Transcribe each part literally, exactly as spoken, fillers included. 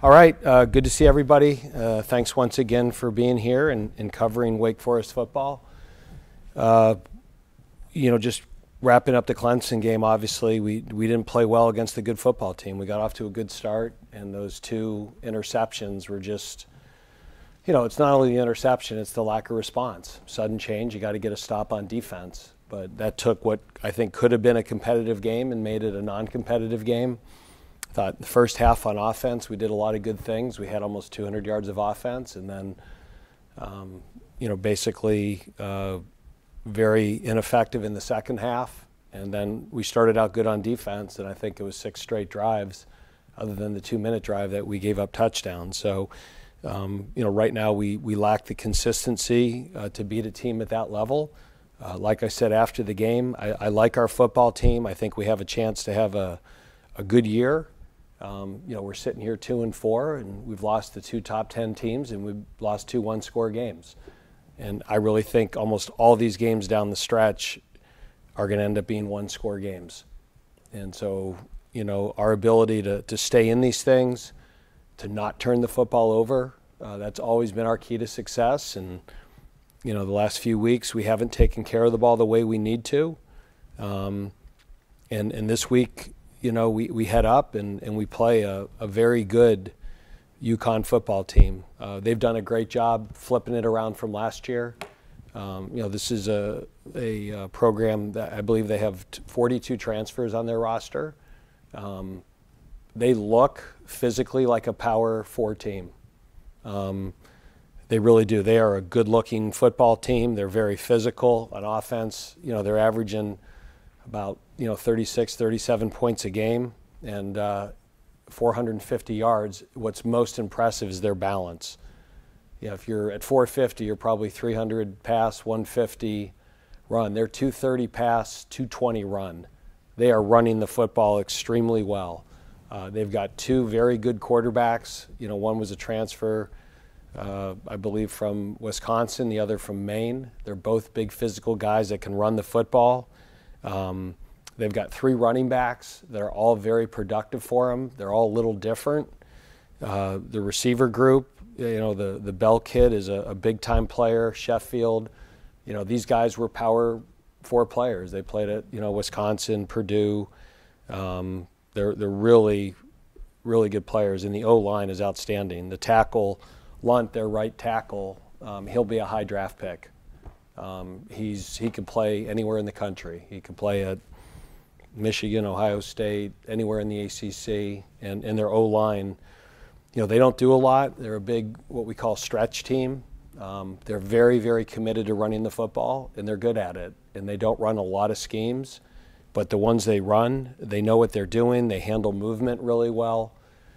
All right, uh, good to see everybody. Uh, thanks once again for being here and, and covering Wake Forest football. Uh, you know, just wrapping up the Clawson game, obviously, we, we didn't play well against a good football team. We got off to a good start, and those two interceptions were just, you know, it's not only the interception, it's the lack of response. Sudden change, you got to get a stop on defense. But that took what I think could have been a competitive game and made it a non-competitive game. I thought the first half on offense, we did a lot of good things. We had almost two hundred yards of offense, and then, um, you know, basically uh, very ineffective in the second half. And then we started out good on defense, and I think it was six straight drives, other than the two-minute drive that we gave up touchdowns. So, um, you know, right now we, we lack the consistency uh, to beat a team at that level. Uh, like I said after the game, I, I like our football team. I think we have a chance to have a, a good year. Um, you know, we're sitting here two and four, and we've lost the two top ten teams, and we've lost two one-score games. And I really think almost all these games down the stretch are going to end up being one-score games. And so, you know, our ability to, to stay in these things, to not turn the football over, uh, that's always been our key to success. And, you know, the last few weeks we haven't taken care of the ball the way we need to. Um, and, and this week, you know, we, we head up and, and we play a, a very good UConn football team. Uh, they've done a great job flipping it around from last year. Um, you know, this is a, a, a program that I believe they have forty-two transfers on their roster. Um, they look physically like a Power Four team. Um, they really do. They are a good-looking football team. They're very physical on offense. You know, they're averaging about, you know, thirty-six, thirty-seven points a game and uh, four hundred fifty yards. What's most impressive is their balance. Yeah, if you're at four fifty, you're probably three hundred pass, one fifty run. They're two thirty pass, two twenty run. They are running the football extremely well. Uh, they've got two very good quarterbacks. You know, one was a transfer, uh, I believe, from Wisconsin, the other from Maine. They're both big physical guys that can run the football. Um, they've got three running backs that are all very productive for them. They're all a little different. Uh, the receiver group, you know, the, the Bell kid is a, a big-time player, Sheffield. You know, these guys were Power Four players. They played at, you know, Wisconsin, Purdue. Um, they're, they're really, really good players, and the O-line is outstanding. The tackle, Lunt, their right tackle, um, he'll be a high draft pick. Um, he's he can play anywhere in the country. He can play at Michigan, Ohio State, anywhere in the A C C, and, and their O-line, you know, they don't do a lot. They're a big, what we call stretch team. Um, they're very, very committed to running the football, and they're good at it. And they don't run a lot of schemes, but the ones they run, they know what they're doing. They handle movement really well.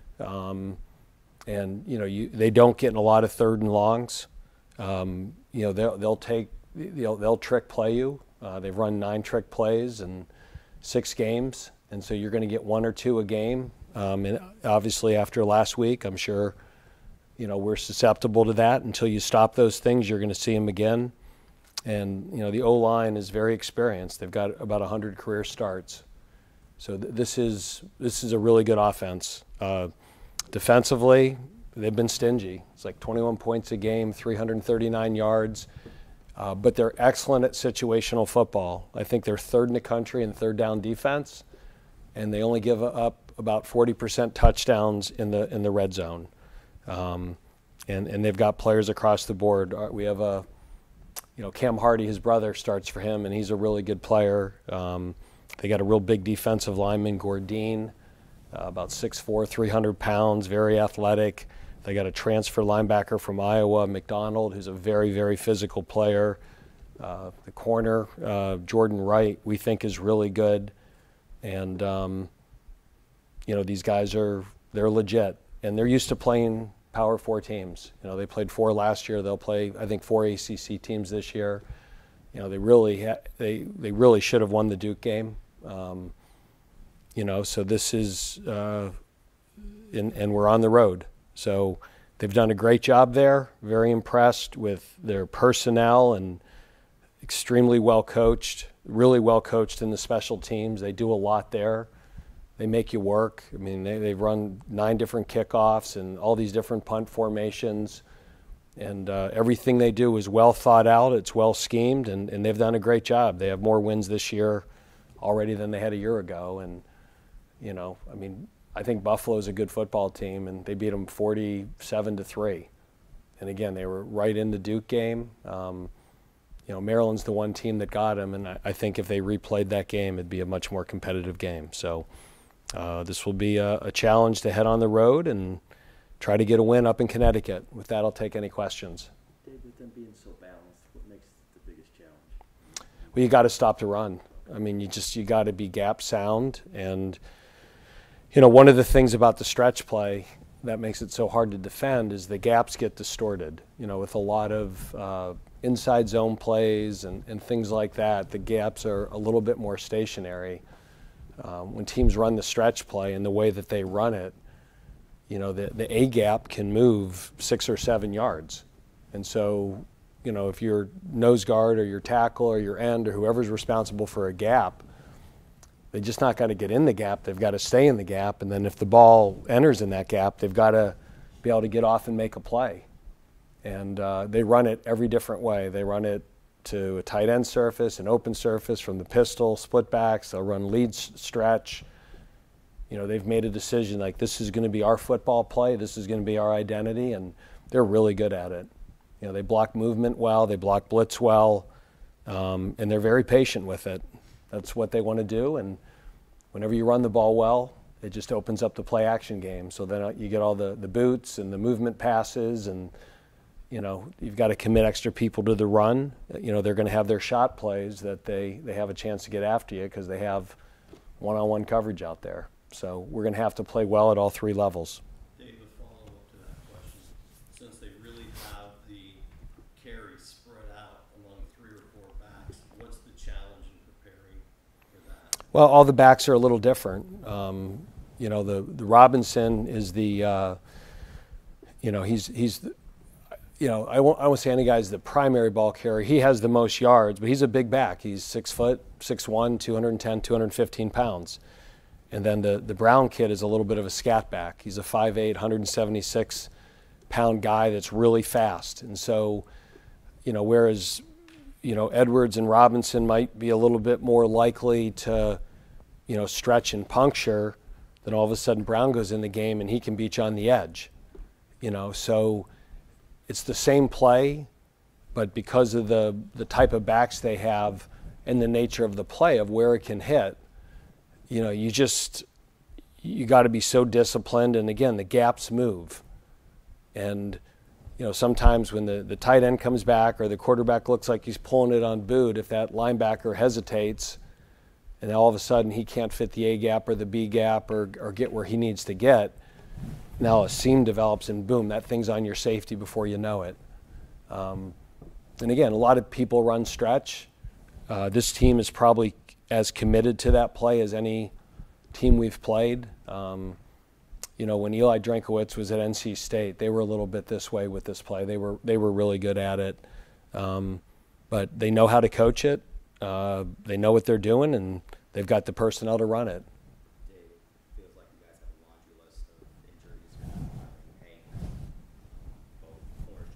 Um, and, you know, you, they don't get in a lot of third and longs. Um, you know, they'll, they'll take, they'll, they'll trick play you. Uh, they've run nine trick plays in six games, and so you're going to get one or two a game. Um, and obviously after last week, I'm sure, you know, we're susceptible to that. Until you stop those things, you're going to see them again. And, you know, the O-line is very experienced. They've got about one hundred career starts. So th- this is this is a really good offense. Uh, defensively, they've been stingy. It's like twenty-one points a game, three hundred thirty-nine yards. Uh, but they're excellent at situational football. I think they're third in the country in third down defense, and they only give up about forty percent touchdowns in the in the red zone. Um, and, and they've got players across the board. We have a, you know, Cam Hardy, his brother, starts for him, and he's a really good player. Um, they got a real big defensive lineman, Gordine, uh, about six foot four, three hundred pounds, very athletic. They got a transfer linebacker from Iowa, McDonald, who's a very, very physical player. Uh, the corner, uh, Jordan Wright, we think is really good. And, um, you know, these guys are, they're legit. And they're used to playing Power Four teams. You know, they played four last year. They'll play, I think, four A C C teams this year. You know, they really, ha- they, they really should have won the Duke game. Um, you know, so this is, uh, and, and we're on the road. So they've done a great job there. Very impressed with their personnel and extremely well coached, really well coached in the special teams. They do a lot there. they make you work. I mean, they, they've run nine different kickoffs and all these different punt formations. And uh, everything they do is well thought out. It's well schemed, and, and they've done a great job. They have more wins this year already than they had a year ago. And, you know, I mean, I think Buffalo's a good football team, and they beat them forty-seven to three. And again, they were right in the Duke game. Um, you know, Maryland's the one team that got them, and I, I think if they replayed that game, it'd be a much more competitive game. So uh, this will be a, a challenge to head on the road and try to get a win up in Connecticut. With that, I'll take any questions. Dave, with them being so balanced, what makes the biggest challenge? Well, you got to stop the run. I mean, you just you got to be gap sound. And, you know, one of the things about the stretch play that makes it so hard to defend is the gaps get distorted. You know, with a lot of uh, inside zone plays and, and things like that, the gaps are a little bit more stationary. Um, when teams run the stretch play and the way that they run it, you know, the, the A gap can move six or seven yards. And so, you know, if your nose guard or your tackle or your end or whoever's responsible for a gap, they just not got to get in the gap. They've got to stay in the gap. And then if the ball enters in that gap, they've got to be able to get off and make a play. And uh, they run it every different way. They run it to a tight end surface, an open surface, from the pistol, split backs. They'll run lead stretch. You know, they've made a decision like this is going to be our football play, this is going to be our identity, and they're really good at it. You know, they block movement well, they block blitz well, um, and they're very patient with it. That's what they want to do, and whenever you run the ball well, it just opens up the play-action game. So then you get all the, the boots and the movement passes, and, you know, you've got to commit extra people to the run. You know, they're going to have their shot plays that they, they have a chance to get after you because they have one-on-one coverage out there. So we're going to have to play well at all three levels. Dave, a follow-up to that question. Since they really have the carry spread out among three or four backs, what's the challenge in preparing for that? Well, all the backs are a little different. Um, you know, the, the Robinson is the, uh, you know, he's, he's the, you know, I won't, I won't say any guy's the primary ball carrier. He has the most yards, but he's a big back. He's six foot, six one, two hundred ten, two hundred fifteen pounds. And then the, the Brown kid is a little bit of a scat back. He's a five eight, one hundred seventy-six pound guy that's really fast. And so, you know, whereas, you know, Edwards and Robinson might be a little bit more likely to, you know, stretch and puncture, then all of a sudden Brown goes in the game and he can beat you on the edge. You know, so it's the same play, but because of the, the type of backs they have and the nature of the play of where it can hit, you know, you just, you got to be so disciplined. And again, the gaps move. And, you know, sometimes when the, the tight end comes back or the quarterback looks like he's pulling it on boot, if that linebacker hesitates and all of a sudden he can't fit the A gap or the B gap or, or get where he needs to get, now a seam develops and boom, that thing's on your safety before you know it. Um, and again, a lot of people run stretch. Uh, this team is probably as committed to that play as any team we've played. Um, you know, when Eli Drinkowitz was at N C State, they were a little bit this way with this play. They were they were really good at it, um, but they know how to coach it. Uh, they know what they're doing, and they've got the personnel to run it. Dave, it feels like you guys have a laundry list of injuries from Hank, both corners,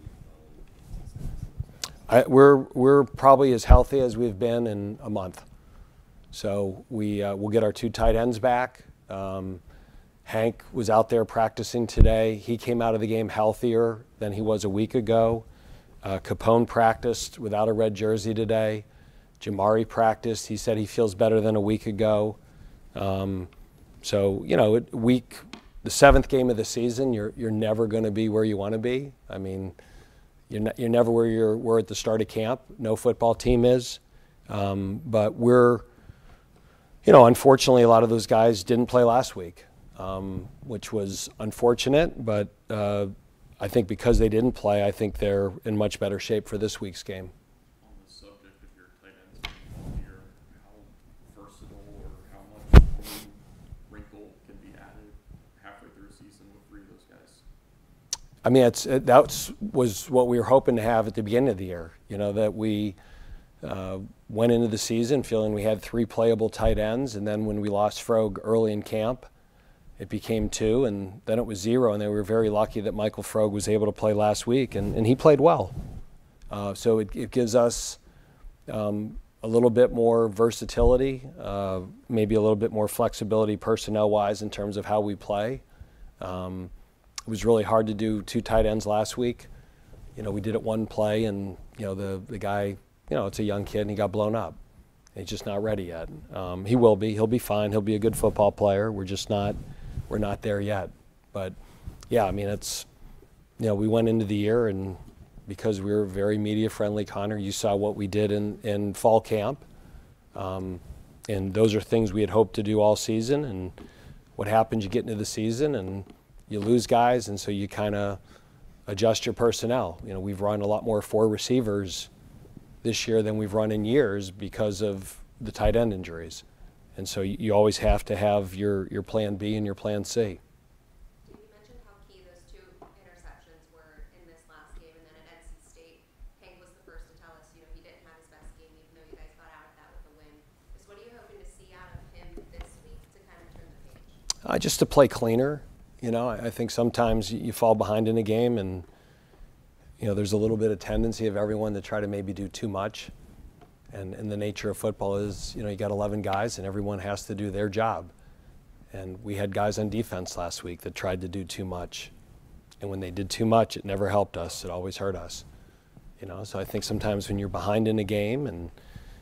Jamari, I, we're we're probably as healthy as we've been in a month. So we uh, we'll get our two tight ends back. Um, Hank was out there practicing today. He came out of the game healthier than he was a week ago. Uh, Capone practiced without a red jersey today. Jamari practiced. He said he feels better than a week ago. Um, so, you know, week the seventh game of the season, you're you're never going to be where you want to be. I mean, you're ne- you're never where you were at the start of camp. No football team is. Um, but we're, you know, unfortunately, a lot of those guys didn't play last week, um, which was unfortunate. But uh, I think because they didn't play, I think they're in much better shape for this week's game. On the subject of your tight ends being healthier, how versatile or how much new wrinkle can be added halfway through a season with three of those guys? I mean, it's it, that was what we were hoping to have at the beginning of the year. You know, that we uh, went into the season feeling we had three playable tight ends, and then when we lost Frogue early in camp, it became two, and then it was zero, and they were very lucky that Michael Frogue was able to play last week, and, and he played well. Uh, so it, it gives us um, a little bit more versatility, uh, maybe a little bit more flexibility personnel-wise in terms of how we play. Um, it was really hard to do two tight ends last week. You know, we did it one play, and, you know, the, the guy, you know, it's a young kid, and he got blown up. He's just not ready yet. Um, he will be. He'll be fine. He'll be a good football player. We're just not – we're not there yet. But, yeah, I mean, it's, you know, we went into the year, and because we were very media-friendly, Connor, you saw what we did in, in fall camp. Um, and those are things we had hoped to do all season. And what happens, you get into the season, and you lose guys, and so you kind of adjust your personnel. You know, we've run a lot more four receivers this year than we've run in years because of the tight end injuries. And so you, you always have to have your, your plan B and your plan C. Did you mention how key those two interceptions were in this last game? And then at N C State, Hank was the first to tell us, you know, he didn't have his best game, even though you guys got out of that with a win. Just what are you hoping to see out of him this week to kind of turn the page? Uh, just to play cleaner. You know, I, I think sometimes you, you fall behind in a game, and, you know, there's a little bit of tendency of everyone to try to maybe do too much. And, and the nature of football is, you know, you got eleven guys, and everyone has to do their job. And we had guys on defense last week that tried to do too much. And when they did too much, it never helped us. It always hurt us. You know, so I think sometimes when you're behind in a game and,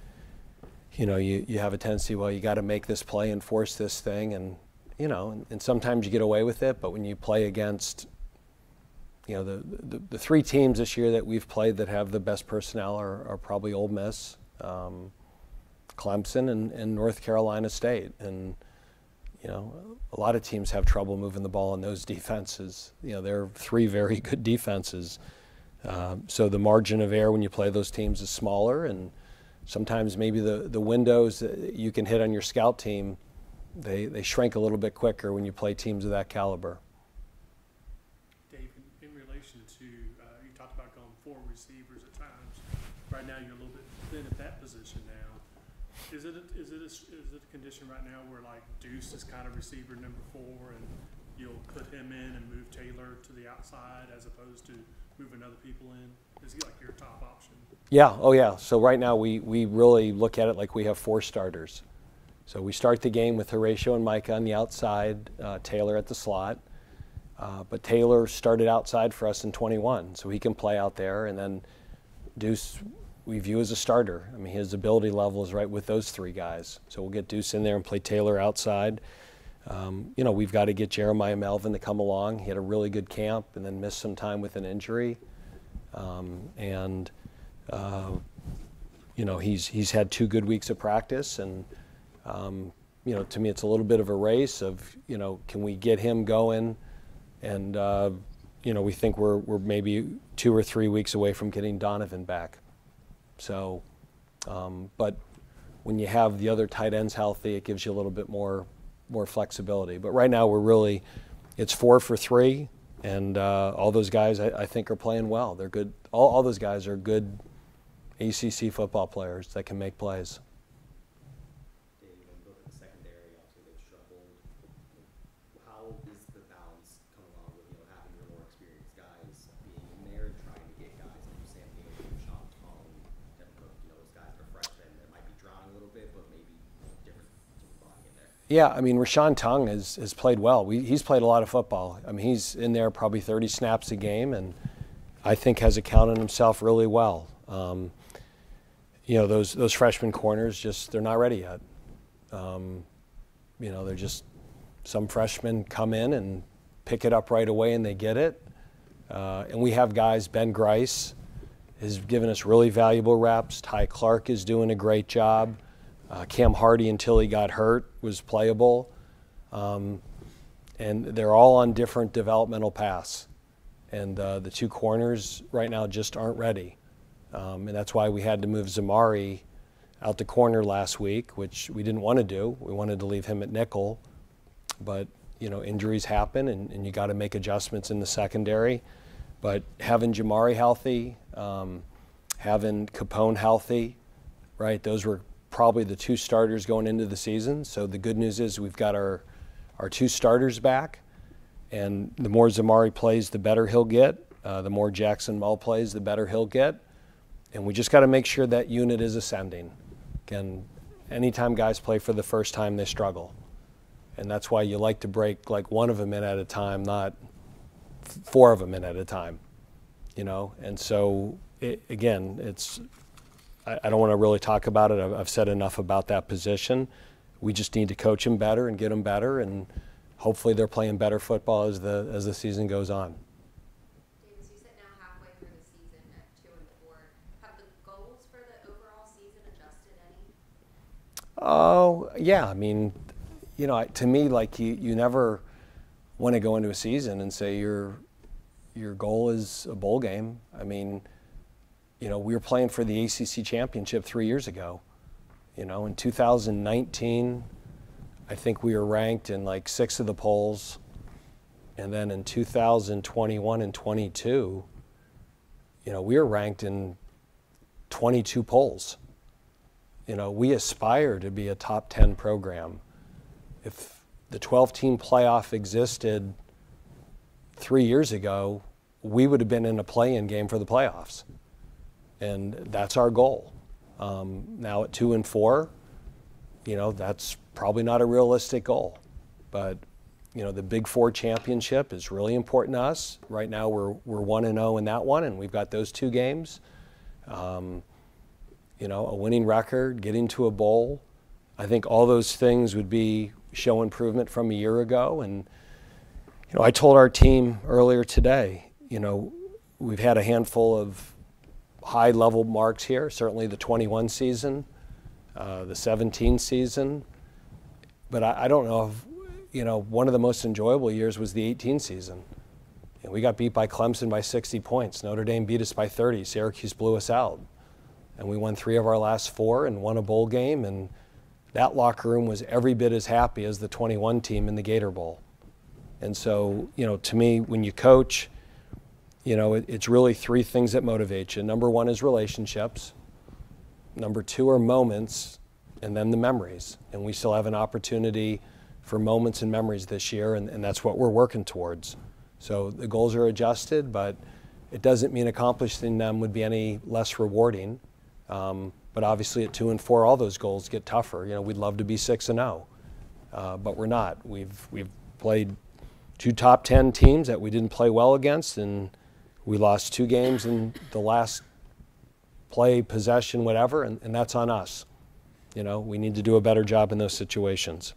you know, you, you have a tendency, well, you got to make this play and force this thing. And, you know, and, and sometimes you get away with it. But when you play against, you know, the, the, the three teams this year that we've played that have the best personnel are, are probably Ole Miss, Um, Clemson, and, and North Carolina State. And, you know, a lot of teams have trouble moving the ball in those defenses. You know, they're three very good defenses. Uh, so the margin of error when you play those teams is smaller, and sometimes maybe the, the windows that you can hit on your scout team, they, they shrink a little bit quicker when you play teams of that caliber. Dave, in, in relation to, uh, you talked about going four receivers at times. Right now you're a little bit thin at that position now. Is it a, is it a, is it a condition right now where, like, Deuce is kind of receiver number four, and you'll put him in and move Taylor to the outside as opposed to moving other people in? Is he like your top option? Yeah, oh yeah. So right now we, we really look at it like we have four starters. So we start the game with Horatio and Micah on the outside, uh, Taylor at the slot. Uh, but Taylor started outside for us in twenty-one, so he can play out there. And then Deuce we view as a starter. I mean, his ability level is right with those three guys. So we'll get Deuce in there and play Taylor outside. Um, you know, we've got to get Jeremiah Melvin to come along. He had a really good camp and then missed some time with an injury. Um, and, uh, you know, he's he's had two good weeks of practice. And, um, you know, to me it's a little bit of a race of, you know, can we get him going? And, uh, you know, we think we're we're maybe two or three weeks away from getting Donovan back. So, um, but when you have the other tight ends healthy, it gives you a little bit more more flexibility. But right now we're really, it's four for three, and uh, all those guys I, I think are playing well. They're good. All, all those guys are good A C C football players that can make plays. Dave, when you look at the secondary, obviously they've struggled. How is the balance coming along with, you know, having your more experienced guys being in there and trying to get guys like Sam Hill, Sean Tong, Devin Cook, you know, those guys that are freshmen that might be drowning a little bit, but maybe different body in there? Yeah, I mean, Rashawn Tongue has, has played well. We, he's played a lot of football. I mean, he's in there probably thirty snaps a game, and I think has accounted himself really well. Um, you know, those those freshman corners, just they're not ready yet. Um, you know, they're just, some freshmen come in and pick it up right away and they get it. Uh, and we have guys, Ben Grice has given us really valuable reps. Ty Clark is doing a great job. Uh, Cam Hardy, until he got hurt, was playable. Um, and they're all on different developmental paths. And uh, the two corners right now just aren't ready. Um, and that's why we had to move Zamari out to corner last week, which we didn't want to do. We wanted to leave him at nickel. But, you know, injuries happen, and, and you got to make adjustments in the secondary. But having Jamari healthy, um, having Capone healthy, right? Those were probably the two starters going into the season. So the good news is we've got our, our two starters back, and the more Zamari plays, the better he'll get. Uh, the more Jackson Mull plays, the better he'll get. And we just got to make sure that unit is ascending. Again, anytime guys play for the first time, they struggle. And that's why you like to break like one of them in at a time, not four of them in at a time, you know? And so, it, again, it's, I, I don't want to really talk about it. I've, I've said enough about that position. We just need to coach them better and get them better, and hopefully they're playing better football as the, as the season goes on. Davis, you sit now halfway through the season at two and four. Have the goals for the overall season adjusted any? Oh, yeah. I mean, you know, to me, like you, you never want to go into a season and say your your goal is a bowl game. I mean, you know, we were playing for the A C C championship three years ago. You know, in two thousand nineteen, I think we were ranked in like six of the polls. And then in two thousand twenty-one and twenty-two, you know, we were ranked in twenty-two polls. You know, we aspire to be a top ten program. If the twelve-team playoff existed three years ago, we would have been in a play-in game for the playoffs. And that's our goal. Um, now at two and four, you know, that's probably not a realistic goal. But, you know, the Big Four championship is really important to us. Right now we're we're one and oh in that one, and we've got those two games. Um, you know, a winning record, getting to a bowl. I think all those things would be show improvement from a year ago. And, you know, I told our team earlier today, you know, we've had a handful of high-level marks here, certainly the twenty-one season, uh, the seventeen season. But I, I don't know if, you know, one of the most enjoyable years was the eighteen season. And we got beat by Clemson by sixty points. Notre Dame beat us by thirty. Syracuse blew us out. And we won three of our last four and won a bowl game. And that locker room was every bit as happy as the twenty-one team in the Gator Bowl. And so, you know, to me, when you coach, you know, it, it's really three things that motivate you. Number one is relationships. Number two are moments, and then the memories. And we still have an opportunity for moments and memories this year, and, and that's what we're working towards. So the goals are adjusted, but it doesn't mean accomplishing them would be any less rewarding. Um, but obviously at two and four, all those goals get tougher. You know, we'd love to be six and oh, uh, but we're not. We've we've played two top ten teams that we didn't play well against, and we lost two games in the last play, possession, whatever, and, and that's on us. You know, we need to do a better job in those situations.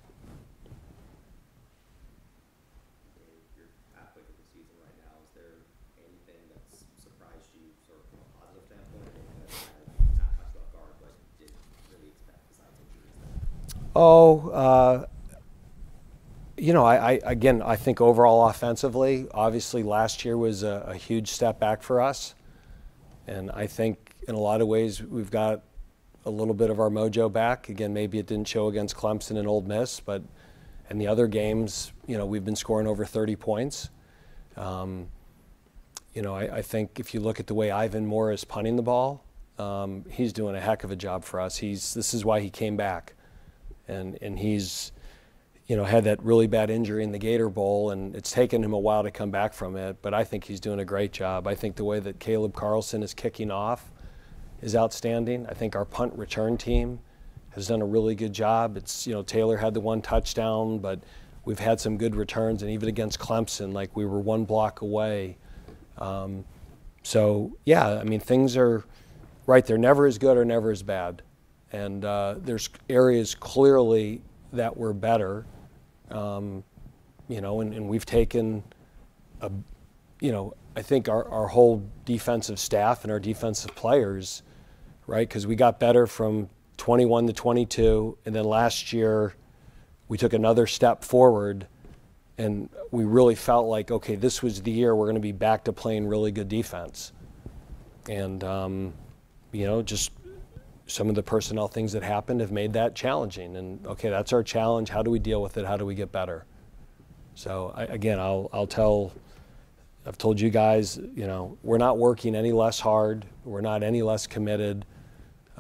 You're halfway through the season right now. Is there anything that's surprised you sort of from a positive standpoint, or anything that's kind of not caught you off guard but you didn't really expect besides injuries? Oh, uh, you know, I, I again, I think overall offensively, obviously last year was a, a huge step back for us. And I think in a lot of ways we've got a little bit of our mojo back. Again, maybe it didn't show against Clemson and Ole Miss, but in the other games, you know, we've been scoring over thirty points. Um, you know, I, I think if you look at the way Ivan Moore is punting the ball, um, he's doing a heck of a job for us. He's this is why he came back, and and he's, you know, had that really bad injury in the Gator Bowl, and it's taken him a while to come back from it, but I think he's doing a great job. I think the way that Caleb Carlson is kicking off is outstanding. I think our punt return team has done a really good job. It's, you know, Taylor had the one touchdown, but we've had some good returns, and even against Clemson, like we were one block away. Um, so, yeah, I mean, things are right. They're never as good or never as bad. And uh, there's areas clearly that we're better, um, you know, and, and we've taken, a, you know, I think our, our whole defensive staff and our defensive players, right, because we got better from twenty-one to twenty-two, and then last year we took another step forward, and we really felt like, okay, this was the year we're going to be back to playing really good defense. And, um, you know, just some of the personnel things that happened have made that challenging. And, okay, that's our challenge. How do we deal with it? How do we get better? So, I, again, I'll, I'll tell, I've told you guys, you know, we're not working any less hard. We're not any less committed.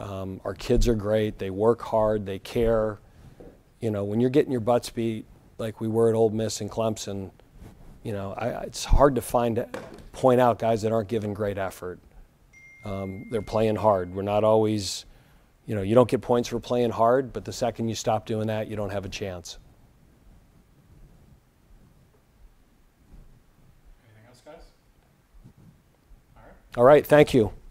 Um, our kids are great. They work hard. They care. You know, when you're getting your butts beat like we were at Ole Miss and Clemson, you know, I, it's hard to find, point out guys that aren't giving great effort. Um, they're playing hard. We're not always, you know, you don't get points for playing hard, but the second you stop doing that, you don't have a chance. Anything else, guys? All right. All right, thank you.